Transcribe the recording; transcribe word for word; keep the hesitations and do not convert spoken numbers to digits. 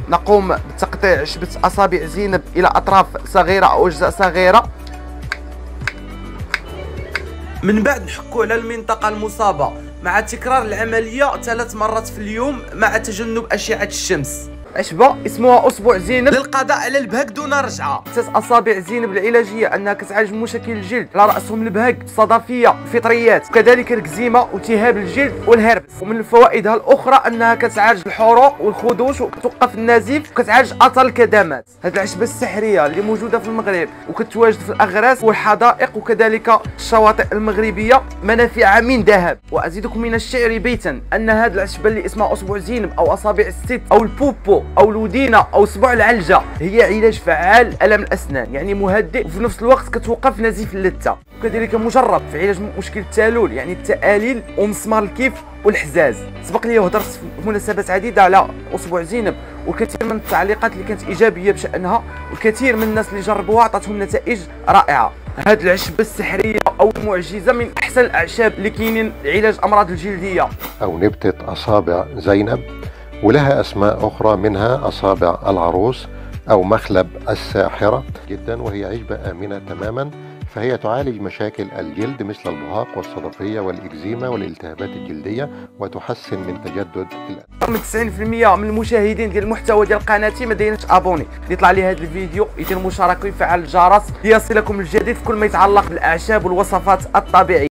نقوم بتقطيع عشبة أصابع زينب إلى أطراف صغيرة أو أجزاء صغيرة. من بعد نحكو على المنطقة المصابة مع تكرار العملية ثلاث مرات في اليوم مع تجنب أشعة الشمس. عشبة اسمها أصبع زينب للقضاء على البهق دون رجعة. أساس أصابع زينب العلاجية أنها كتعالج مشاكل الجلد على رأسهم البهق، الصدفية، الفطريات، وكذلك الكزيمة والتهاب الجلد والهربس. ومن فوائدها الأخرى أنها كتعالج الحروق والخدوش وكتوقف النزيف وكتعالج أثر الكدمات. هذه العشبة السحرية اللي موجودة في المغرب وكتواجد في الأغراس والحدائق وكذلك الشواطئ المغربية منافعها من ذهب. وأزيدكم من الشعر بيتا أن هذه العشبة اللي اسمها أصبع زينب أو أصابع الست أو البوبو او الودينه او صبع العلجه هي علاج فعال الم الاسنان، يعني مهدئ وفي نفس الوقت كتوقف نزيف اللثه، وكذلك مجرب في علاج مشكل التالول يعني التآليل ومسمار الكيف والحزاز. سبق لي وهضرت في مناسبات عديده على اصبع زينب والكثير من التعليقات اللي كانت ايجابيه بشانها، والكثير من الناس اللي جربوها عطاتهم نتائج رائعه. هذه العشبه السحريه او المعجزه من احسن الاعشاب اللي كاينين لعلاج امراض الجلديه. او نبته اصابع زينب، ولها أسماء أخرى منها أصابع العروس أو مخلب الساحرة جدا، وهي عشبة آمنة تماما، فهي تعالج مشاكل الجلد مثل البهاق والصدفية والإكزيما والالتهابات الجلدية، وتحسن من تجدد الألم. من تسعين بالمئة من المشاهدين ديال المحتوى ديال قناتي ما دايرينش ابوني، اللي يطلع لي هذا الفيديو يدير مشاركه ويفعل الجرس ليصلكم الجديد في كل ما يتعلق بالاعشاب والوصفات الطبيعيه.